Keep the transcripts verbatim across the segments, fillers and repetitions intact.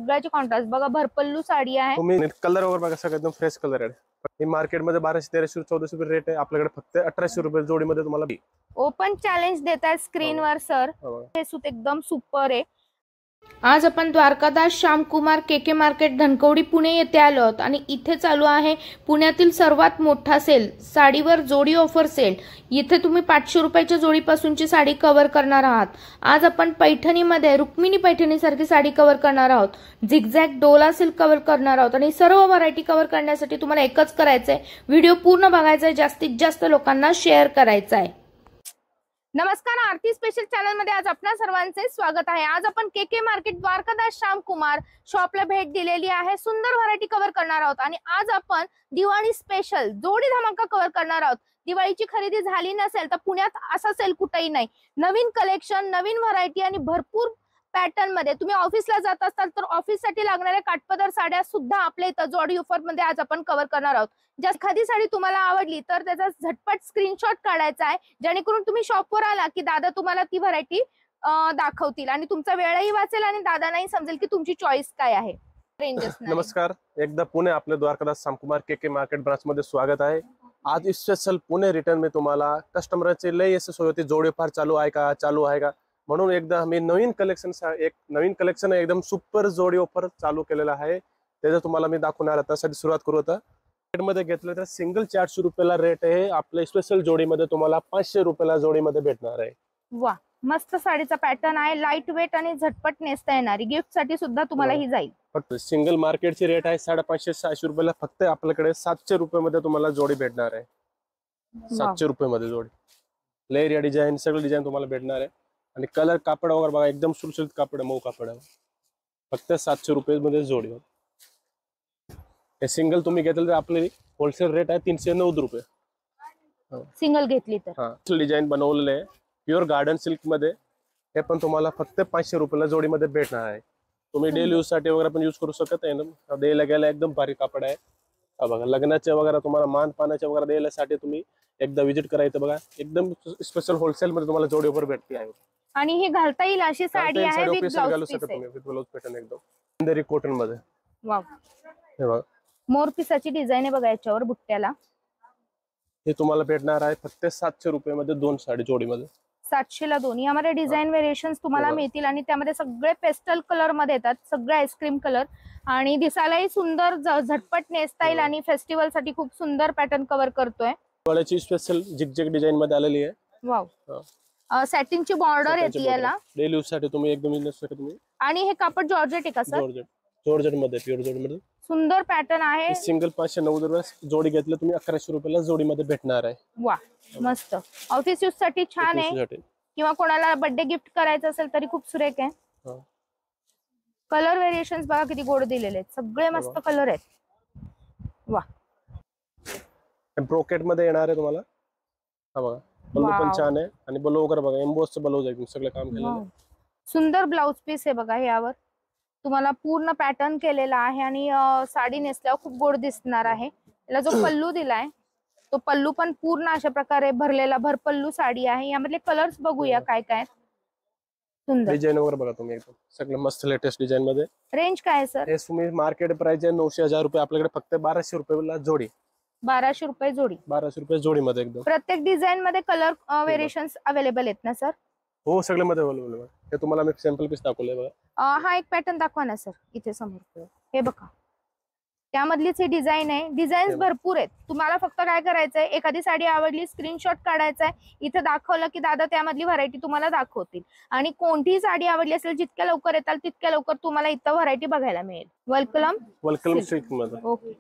सगळ्याची कॉन्ट्रास्ट बघा, भरपल्लू साडी आहे। तुम्ही कलर वगैरे बघा, सगळं एकदम फ्रेश कलर आहे। हे मार्केट मध्ये बाराशे तेराशे चौदाशे रुपये रेट आहे, आपल्याकडे फक्त अठराशे रुपये जोडी मध्ये तुम्हाला ओपन चॅलेंज देतात स्क्रीनवर सर। हे सूत एकदम सुपर आहे। आज आपण द्वारकादास श्यामकुमार केके मार्केट धनकवडी पुणे येथे आलो आहोत आणि इथे चालू आहे पुण्यातील सर्वात मोठा सेल, साडीवर जोडी ऑफर सेल। इथे तुम्ही पाचशे रुपयाच्या जोडीपासूनची साडी कव्हर करणार आहात। आज आपण पैठणीमध्ये रुक्मिणी पैठणी सारखी साडी कव्हर करणार आहोत, झिगझॅग डोला सिल्क कव्हर करणार आहोत आणि सर्व व्हरायटी कव्हर करण्यासाठी तुम्हाला एकच करायचंय, व्हिडिओ पूर्ण बघायचा आहे, जास्तीत जास्त लोकांना शेअर करायचा आहे। नमस्कार, आरती स्पेशल चॅनल मध्ये आज आपणा सर्वांचे स्वागत आहे। आज आपण केके मार्केट द्वारकादास श्यामकुमार शॉपला भेट दिलेली आहे। सुंदर व्हरायटी कव्हर करणार आहोत आणि आज आपण दिवाळी स्पेशल जोडी धमाका कव्हर करणार आहोत। दिवाळीची खरेदी झाली नसेल तर पुण्यात असा सेल कुठेही नाही। नवीन कलेक्शन, नवीन व्हरायटी आणि भरपूर पॅटर्न मध्ये तुम्ही ऑफिसला जात असाल तर ऑफिस साठी लागणाऱ्या काठपदर साड्या सुद्धा आपल्या इथं जोडी ऑफर मध्ये आज आपण कव्हर करणार आहोत। जर एखादी साडी तुम्हाला आवडली तर त्याचा झटपट स्क्रीनशॉट काढायचा आहे, जेणेकरून तुम्ही शॉपवर आला की दादा तुम्हाला ती व्हरायटी दाखवतील आणि तुमचा वेळही वाचेल आणि दादांनाही समजेल की तुमची चॉईस काय आहे। नमस्कार, एकदा पुणे आपल्या Dwarkadas Shyamkumar K K market branch मध्ये स्वागत आहे। आज स्पेशल पुणे रिटर्न में तुम्हाला कस्टमरचे लय असे सोय होते, जोडी ऑफर चालू आहे का चालू आहे का म्हणून एकदा मी नवीन कलेक्शन एक नवीन कलेक्शन एकदम सुपर जोडी ऑफर चालू केलेला आहे, त्याचं तुम्हाला मी दाखवणार आहे। त्यासाठी सुरुवात करू आता रेट मध्ये घेतलं तर सिंगल चारशे रुपयाला रेट आहे, आपल्या स्पेशल जोडीमध्ये तुम्हाला पाचशे रुपयाला जोडीमध्ये भेटणार आहे। वा, मस्त साडीचा पॅटर्न आहे, लाईट वेट आणि झटपट नेसता येणारी, गिफ्ट साठी सुद्धा तुम्हाला ही जाईल। फक्त सिंगल मार्केटची रेट आहे साडेपाचशे सहाशे रुपयाला, फक्त आपल्याकडे सातशे रुपये मध्ये तुम्हाला जोडी भेटणार आहे। सातशे रुपये मध्ये जोडी, लेअर या डिझाईन सगळं डिझाईन तुम्हाला भेटणार आहे आणि कलर कापड वगैरे बघा, एकदम सुरक्षित कापड आहे, मऊ कापड आहे, फक्त सातशे रुपये मध्ये जोडी। हे सिंगल तुम्ही घेतलं तर आपली होलसेल रेट आहे तीनशे नव्वद रुपये सिंगल घेतली तर। हा, डिझाईन बनवलेले आहे प्युअर गार्डन सिल्क मध्ये, हे पण तुम्हाला फक्त पाचशे रुपयाला जोडीमध्ये भेटणार आहे। तुम्ही डेली यूज साठी वगैरे पण यूज करू शकत आहे ना, द्यायला गेला एकदम भारी कापड आहे। हा बघा, लग्नाचे वगैरे तुम्हाला मान पानाचे वगैरे द्यायसाठी तुम्ही एकदा विजिट करायचं बघा, एकदम स्पेशल होलसेल मध्ये तुम्हाला जोडीवर भेटते आहे आणि ही घालता येईल अशी साडी आहे विथ ब्लाउज पीस आहे, विथ ब्लाउज पॅटर्न एकदम इंदरी कॉटन मध्ये। वाव, हे बघा मोर पिसाची डिझाइन आहे बघा याच्यावर बुट्ट्याला। हे तुम्हाला भेटणार आहे फक्त सातशे रुपये मध्ये दोन साडी जोडीमध्ये, सातशे ला दोन। यामध्ये डिझाइन व्हेरिएशन्स तुम्हाला मिळतील आणि त्यामध्ये सगळे पेस्टल कलर मध्ये येतात, सगळे आईस्क्रीम कलर आणि दिसायलाही सुंदर, झटपट नेसता येईल आणि फेस्टिवल साठी खूप सुंदर पॅटर्न कव्हर करतोय। डोळ्याची स्पेशल झिगझॅग डिझाइन मध्ये आलेली आहे। वाव, सॅटिनची बॉर्डर येते याला, डेली यूज साठी तुम्ही एकदम यूज साठी तुम्ही। आणि हे कापड जॉर्जेट आहे का सर? जॉर्जेट, जॉर्जेट मध्ये प्युअर जॉर्जेट मध्ये सुंदर पॅटर्न आहे। सिंगल पाचशे नव्वद रुपये जोडी घेतलं तुम्ही अकराशे रुपयाला जोडी मध्ये भेटणार आहे। वा, मस्त, ऑफिस यूज साठी छान आहे किंवा कोणाला बर्थडे गिफ्ट करायचं असेल तरी खूप सुरेख आहे। कलर व्हेरिएशन्स बघा किती गोड दिलेले आहेत, सगळे मस्त कलर आहेत। वा, ब्रोकेट मध्ये येणार आहे तुम्हाला। हा बघा, ब्लाउज पण छान आहे आणि ब्लाउज वगैरे बघा, एम्बोसचं ब्लाउज आहे, सगळं काम केलेलं आहे। सुंदर ब्लाउज पीस आहे बघा, यावर तुम्हाला पूर्ण पॅटर्न केलेला आहे आणि साडी नेसल्यावर खूप गोड दिसणार आहे। याला जो पल्लू दिलाय तो पल्लू पण पूर्ण अशा प्रकारे भरलेला भरपल्लू साडी आहे। यामधले कलर्स बघूया काय काय। सुंदर डिझाइन वगैरे बघा तुम्ही, एकदम सगळं मस्त लेटेस्ट डिझाइन मध्ये। रेंज काय आहे सर? हे तुम्ही मार्केट प्राइस आहे नऊशे हजार रुपये, आपल्याकडे फक्त बाराशे रुपयाला जोडी। बाराशे रुपये जोडी, बाराशे रुपये जोडी मध्ये एकदम। प्रत्येक डिझाइन मध्ये कलर व्हेरिएशन्स अवेलेबल आहेत ना सर? हो, सगळे मध्ये अवेलेबल आहे। हे तुम्हाला मी सॅम्पल पीस दाखवले बघा। हा एक पॅटर्न दाखवा ना सर, इथे समोर हे बघा, त्यामधलीच ही डिझाइन आहे। डिझाईन्स भरपूर आहेत, तुम्हाला फक्त काय करायचंय, एखादी साडी आवडली स्क्रीनशॉट काढायचा आहे, इथे दाखवलं की दादा त्यामधली व्हरायटी तुम्हाला दाखवतील आणि कोणतीही साडी आवडली असेल जितक्या लवकर येताल तितक्या लवकर तुम्हाला इथं व्हरायटी बघायला मिळेल। वेलकम वेलकम सिल्क मध्ये। ओके,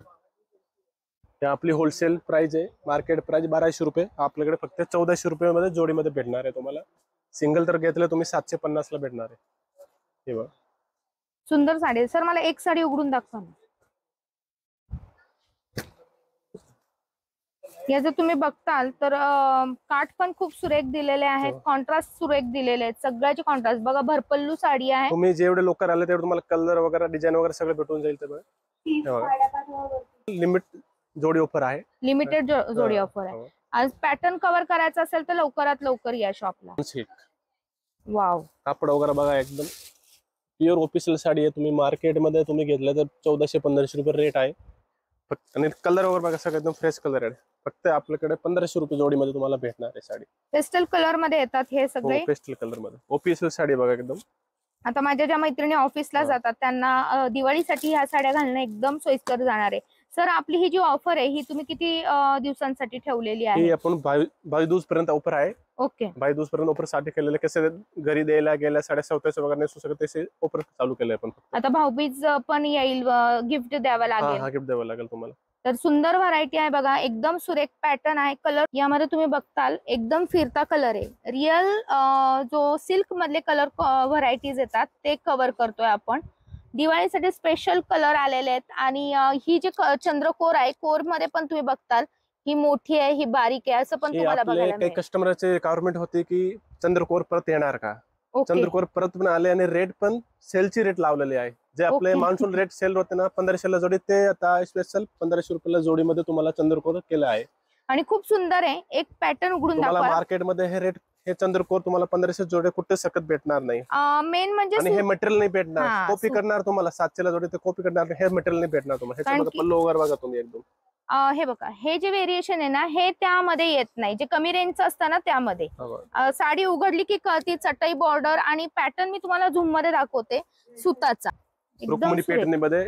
हे आपली होलसेल प्राइस आहे, मार्केट प्राइस बाराशे रुपये, आपल्याकडे फक्त चौदाशे रुपये मध्ये जोडी मध्ये भेटणार आहे तुम्हाला। सिंगल तर घेतलं तुम्ही सातशे पन्नास ला भेटणार आहे। हे बघा, सुंदर साडी सर, मला एक साडी उघडून दाखवा ना। या जर तुम्ही बघताल तर काठ पण खूप सुरेख दिलेले आहेत, कॉन्ट्रास्ट सुरेख दिलेले आहेत, सगळ्याची कॉन्ट्रास्ट बघा, भरपल्लू साडी आहे। तुम्ही जेवढे लोक आले तेवढे तुम्हाला कलर वगैरे डिझाइन वगैरे सगळं भेटून जाईल। ते बघा, लिमिट जोडी ऑफर आहे, लिमिटेड जोडी ऑफर आहे। आज पॅटर्न कव्हर करायचा असेल तर लवकरात लवकर या शॉपला। सिल्क, वाव, कापड वगैरे बघा एकदम प्युअर ऑफिशियल साडी आहे. तुम्ही मार्केटमध्ये तुम्ही घेतलं तर चौदाशे पंधराशे रुपये रेट आहे फक्त. आणि कलर वगैरे बघा सगळं एकदम फ्रेश कलर आहे. फक्त आपल्याकडे पंधराशे रुपये जोडीमध्ये तुम्हाला भेटणार आहे साडी. पेस्टल कलर मध्ये येतात हे सगळे. पेस्टल कलर मध्ये ऑफिशियल साडी बघा एकदम. आता माझ्या ज्या मैत्रिणी ऑफिसला जातात त्यांना अ, दिवाळीसाठी ह्या साड्या घालणं एकदम सोयीस्कर जाणार आहे. सर आपली ही जी ऑफर आहे ही तुम्ही किती अ, दिवसांसाठी ठेवलेली ही आहे? आपण बावीस पर्यंत ऑफर आहे. ओके. बावीस पर्यंत ऑफर साठी केलेले. कसे घरी द्यायला गेल्या साड्या सवताचे वगैरे नेसू शकत तसे ऑफर चालू केले आपण. आता भाऊबीज पण येईल, गिफ्ट द्यावं लागेल. हा गिफ्ट द्यावं लागेल तुम्हाला. तर सुंदर व्हरायटी आहे बघा, एकदम सुरेख पॅटर्न आहे. कलर यामध्ये तुम्ही बघताल एकदम फिरता कलर आहे. रिअल जो सिल्क मधले कलर व्हरायटीज येतात ते कव्हर करतोय आपण. दिवाळीसाठी स्पेशल कलर आलेले आहेत. आणि अ, ही जी क- चंद्रकोर आहे, कोर मध्ये पण तुम्ही बघताल ही मोठी आहे, ही बारीक आहे, असं पण हे तुम्हाला आपले बघायला काही मिळेल. कस्टमरचे रिक्वायरमेंट होती की चंद्रकोर परत येणार का. ओके. चंद्रकोर परत पण आले आणि रेट पण सेलची रेट लावलेली आहे. जे आपले ओके. मान्सून रेट सेल होते ना पंधराशेला जोडी, ते आता स्पेशल पंधराशे रुपयाला जोडीमध्ये तुम्हाला चंद्रकोर केलं आहे. आणि खूप सुंदर आहे. एक पॅटर्न उघडून तुम्हाला दाखवा. मार्केटमध्ये हे रेट हे चंद्रकोर तुम्हाला पंधराशे जोडे कुठे सकत भेटणार नाही. मेन म्हणजे आणि हे सूत- मटेरियल नाही हा, भेटणार. कॉपी सूत. करणार तुम्हाला सातशेला जोडी ते कॉपी करणार नाही. हे मटेरियल नाही भेटणार तुम्हाला. कारण ह्याच्यामध्ये की- पल्लू वगैरे बघा तुम्ही एकदम. अ, हे बघा, हे जे व्हेरिएशन आहे ना हे त्यामध्ये येत नाही. जे कमी रेंजचं असतं ना त्यामध्ये अ, साडी उघडली की कळती चटई बॉर्डर आणि पॅटर्न मी तुम्हाला झूम मध्ये दाखवते सुताचा. एकदम रुक्मिणी सुरेख.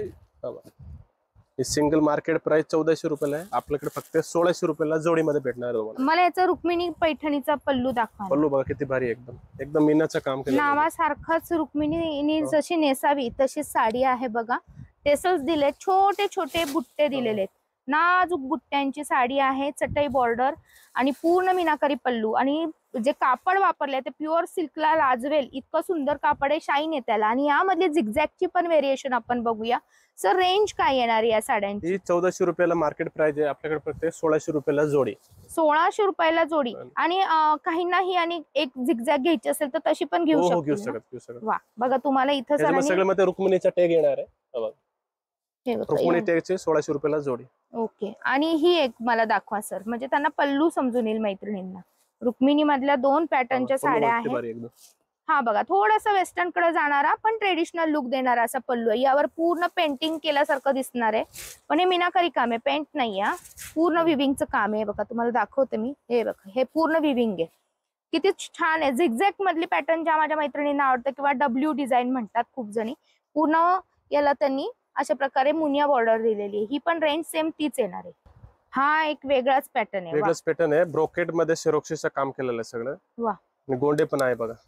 पेटणीमध्ये सिंगल मार्केट प्राइस चौदाशे रुपयाला आहे. आपल्याकडे फक्त सोळाशे रुपयाला जोडीमध्ये भेटणार आहे तुम्हाला. मला याचा रुक्मिणी पैठणीचा पल्लू दाखवा. पल्लू बघा किती भारी आहे, एकदम एकदम मीनाचं काम केलं. नावासारखाच रुक्मिणीने हो. जशी नेसावी तशी साडी आहे बघा. टेसल्स दिले, छोटे छोटे बुट्टे दिलेले आहेत. नाजूक बुट्ट्यांची साडी आहे. चटई बॉर्डर आणि पूर्ण मीनाकारी पल्लू. आणि जे कापड वापरले ते प्युअर सिल्कला लाजवेल इतकं सुंदर कापड आहे. शाईन आहे त्याला. आणि यामधली झिगझॅगची पण व्हेरिएशन आपण बघूया. सर रेंज काय येणार या साड्यांची? ही चौदाशे रुपयाला मार्केट प्राइस आहे. आपल्याकडे फक्त सोळाशे रुपयाला जोडी. सोळाशे रुपयाला जोडी. आणि अं, काहींनाही आणि एक झिगझॅग घ्यायची असेल तर तशी पण घेऊ हो हो घेऊ शकतो. शकत घेऊ शकत. वा बघा, तुम्हाला इथं त्याच्यामध्ये सरांनी- सगळ्यामध्ये रुक्मिणीचा टॅग येणार आहे. हा बघा. हे बघा, रुक्मिणी टॅगचे सोळाशे रुपयाला जोडी. ओके. आणि ही एक मला दाखवा सर, म्हणजे त्यांना पल्लू समजून येईल मैत्रिणींना. रुक्मिणी मधल्या दोन पॅटर्नच्या पल्लू साड्या किती आहेत. भारी एकदम. हा बघा, थोडासा वेस्टर्न कडे जाणारा पण ट्रेडिशनल लुक देणारा असा पल्लू आहे. यावर पूर्ण पेंटिंग केल्यासारखं दिसणार आहे. पण हे मीनाकारी काम आहे, पेंट नाही आहे. पूर्ण विविंगचं काम आहे बघा. तुम्हाला दाखवते मी. हे बघा, हे पूर्ण विविंग आहे. किती छान आहे. झिगझॅग मधली पॅटर्न ज्या माझ्या मैत्रिणींना आवडतं किंवा डब्ल्यू डिझाईन म्हणतात खूप जणी. पूर्ण याला त्यांनी अशा प्रकारे मुनिया बॉर्डर दिलेली आहे. ही पण रेंज सेम तीच येणार आहे. हा एक वेगळाच पॅटर्न आहे. वा. वेगळंच पॅटर्न आहे. ब्रोकेट मध्ये सिरोक्सीचं काम केलेलं आहे सगळं. वा. आणि गोंडे पण आहे बघा.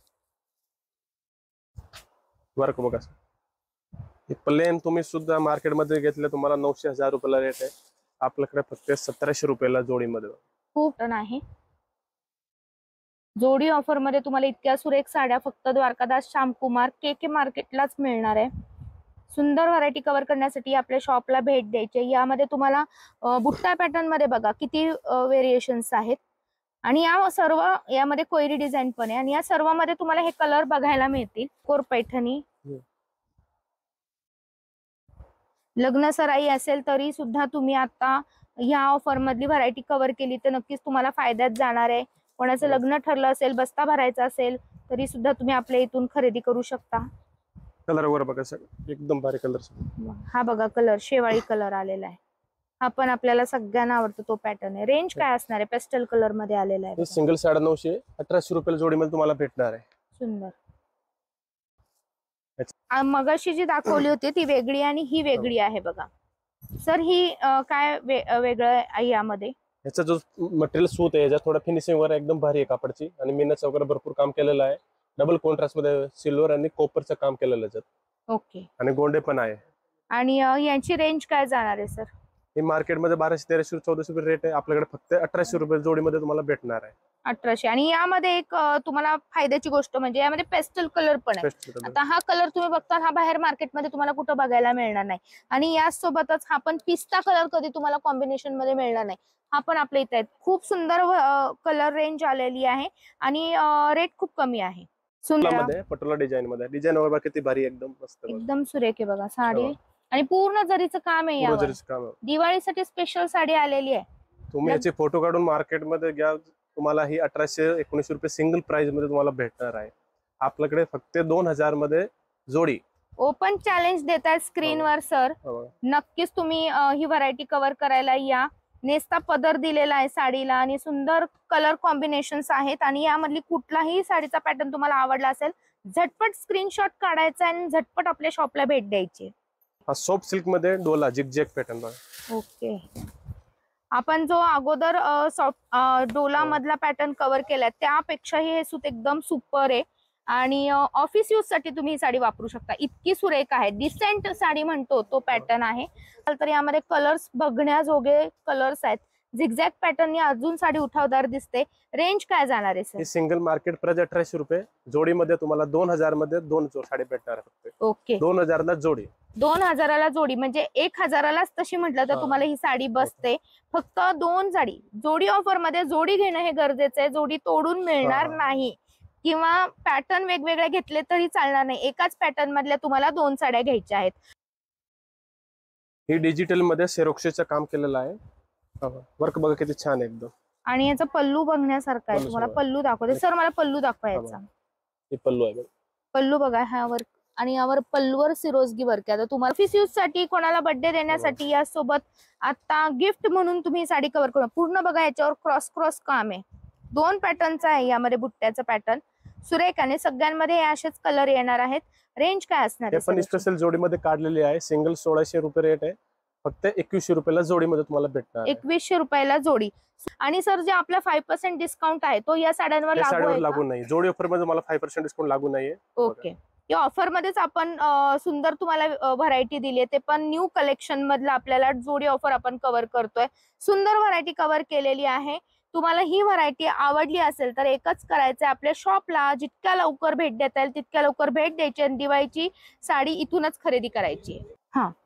वर्क बघा. हे प्लेन तुम्ही सुद्धा मार्केटमध्ये घेतले तुम्हाला नऊशे हजार रुपयाला रेट आहे. आपल्याकडे फक्त सतराशे रुपयाला जोडीमध्ये. खूप टन आहे. जोडी ऑफर मध्ये तुम्हाला इतक्या सुरेख साड्या फक्त द्वारकादास श्यामकुमार के के मार्केटलाच मिळणार आहे. सुंदर व्हरायटी कव्हर करण्यासाठी आपल्या शॉपला भेट द्यायची. यामध्ये तुम्हाला अ, बुट्टा पॅटर्न मध्ये बघा किती व्हेरिएशन्स आहेत. आणि या सर्व यामध्ये कोयरी डिझाईन पण आहे. आणि या सर्वांमध्ये तुम्हाला हे कलर बघायला मिळतील. कोर पैठणी, हम्म. लग्न सराई असेल तरी सुद्धा तुम्ही आता ह्या ऑफर मधली व्हरायटी कव्हर केली तर नक्कीच तुम्हाला फायद्यात जाणार आहे. कोणाचं हो. लग्न ठरलं असेल, बस्ता भरायचा असेल तरी सुद्धा तुम्ही आपल्या इथून खरेदी करू शकता. कलर वगैरे बघा सगळं एकदम भारी कलर. हा बघा, कलर शेवाळी कलर आलेला आहे. हा पण आपल्याला सगळ्यांना आवडतो तो पॅटर्न आहे. रेंज काय असणार आहे? पेस्टल कलर मध्ये आलेला आहे हे बघा. सिंगल साडे नऊशे अठराशे रुपयाला जोडीमध्ये तुम्हाला भेटणार आहे. सुंदर. आ, मगाशी जी दाखवली होती ती वेगळी आणि ही वेगळी आहे बघा. सर ही अ, काय वे, अ, वेगळं आहे यामध्ये? ह्याचा जो मटेरियल सूत आहे याच्यात थोडा फिनिशिंग वगैरे एकदम भारी आहे कापडची. आणि मीनाचं वगैरे भरपूर काम केलेलं आहे. डबल कॉन्ट्रास्ट मध्ये सिल्वर आणि कॉपरचं काम केलेलं आहे. ओके. आणि गोंडे पण आहे. आणि अ, यांची रेंज काय जाणार आहे सर? हे मार्केटमध्ये बाराशे तेराशे चौदाशे रुपये रेट आहे. आपल्याकडे फक्त अठराशे रुपये जोडीमध्ये तुम्हाला भेटणार आहे. अठराशे. आणि यामध्ये एक अ, तुम्हाला फायद्याची गोष्ट म्हणजे यामध्ये पेस्टल कलर पण आहे. Best color. आता हा कलर तुम्ही बघता, हा बाहेर मार्केटमध्ये तुम्हाला कुठं बघायला मिळणार नाही. आणि यासोबतच हा पण पिस्ता कलर कधी तुम्हाला कॉम्बिनेशन मध्ये मिळणार नाही. हा पण आपल्या इथे आहे. खूप सुंदर कलर रेंज आलेली आहे आणि रेट खूप कमी आहे. सुंदर, मध्ये पटोला डिझाईन मध्ये डिझाईन वगैरे किती भारी एकदम मस्त बघा. एकदम सुरेख आहे बघा साडी. हो. आणि पूर्ण जरीचं काम आहे पूर्ण यावर. जरीचं काम आहे. दिवाळीसाठी स्पेशल साडी आलेली आहे. तुम्ही याचे फोटो काढून मार्केटमध्ये घ्या, तुम्हाला ही अठराशे एकोणीसशे रुपये सिंगल प्राइस मध्ये तुम्हाला भेटणार आहे. आपल्याकडे फक्त दोन हजार मध्ये जोडी ओपन चॅलेंज देतायत स्क्रीनवर सर. हो. नक्कीच तुम्ही अ, ही व्हरायटी कव्हर करायला या. नेसता पदर दिलेला आहे साडीला आणि सुंदर कलर कॉम्बिनेशन्स आहेत आणि यामधली कुठलाही साडीचा पॅटर्न तुम्हाला आवडला असेल झटपट स्क्रीनशॉट काढायचा आणि झटपट आपल्या शॉपला भेट द्यायची. हा सॉफ्ट सिल्क मध्ये डोला जिगजॅग पॅटर्न बघा. ओके. आपण जो अगोदर सॉफ्ट डोला मधला पॅटर्न कव्हर केलाय त्यापेक्षाही हे सूत एकदम सुपर आहे आणि ऑफिस यूज साठी तुम्ही ही साडी वापरू शकता. इतकी सुरेख आहे. डिसेंट साडी म्हणतो तो पॅटर्न आहे. तर यामध्ये कलर्स बघण्याजोगे कलर्स आहेत. झिगझॅग पॅटर्ननी अजून साडी उठावदार दिसते. रेंज काय जाणार आहे सर? हे सिंगल मार्केट प्राइस अठराशे रुपये. जोडीमध्ये तुम्हाला दोन हजार मध्ये दोन साडी भेटणार फक्त. ओके. दोन हजारला जोडी. दोन हजाराला जोडी म्हणजे एक हजारालाच तशी म्हटलं तर तुम्हाला ही साडी बसते. फक्त दोन साडी जोडी ऑफर मध्ये जोडी घेणं हे गरजेचं आहे. जोडी तोडून मिळणार नाही किंवा पॅटर्न वेगवेगळे घेतले तरी चालणार नाही. एकाच पॅटर्न मधल्या तुम्हाला दोन साड्या घ्यायच्या आहेत. ही डिजिटल मध्ये सेरोक्सेचं काम केलेलं आहे. वर्क बघा किती छान आहे एकदम. आणि याचा पल्लू बघण्यासारखा आहे. पल्लू तुम्हाला बघा. पल्लू दाखवते सर. मला पल्लू दाखवा याचा. हे पल्लू आहे बघा. पल्लू बघा हा वर्क आणि यावर पल्लूवर सिरोजगी वर्क आहे. आता तुम्हाला ऑफिस यूज साठी कोणाला बर्थडे देण्यासाठी यासोबत आता गिफ्ट म्हणून तुम्ही ही साडी कव्हर करू. पूर्ण बघा याच्यावर क्रॉस क्रॉस काम आहे. दोन पॅटर्नचा आहे यामध्ये बुट्ट्याचं पॅटर्न. सुरेख आणि सगळ्यांमध्ये असेच कलर येणार आहेत. रेंज काय असणार हे आहे पण सर? स्पेशल जोडीमध्ये काढलेली आहे. सिंगल सोळाशे रुपये रेट आहे. फक्त एकवीसशे रुपयाला जोडीमध्ये तुम्हाला भेटणार आहे. एकवीसशे रुपयाला जोडी. आणि सर जे आपला फाईव्ह पर्सेंट डिस्काउंट आहे तो या साड्यांवर या लागू साडीवर आहे का? लागू नाही. जोडी ऑफर मध्ये मला फाईव्ह पर्सेंट डिस्काउंट लागू नाहीये. ओके. या ऑफर मध्येच आपण अ, सुंदर तुम्हाला व्हरायटी दिली आहे. ते पण न्यू कलेक्शन मधलं आपल्याला जोडी ऑफर आपण कव्हर करतोय. सुंदर व्हरायटी कव्हर केलेली आहे. तुम्हाला ही व्हरायटी आवडली असेल तर एकच करायचंय. आपल्या शॉपला जितक्या लवकर भेट देता येईल तितक्या लवकर भेट द्यायची आणि दिवाळीची साडी इथूनच खरेदी करायची. हा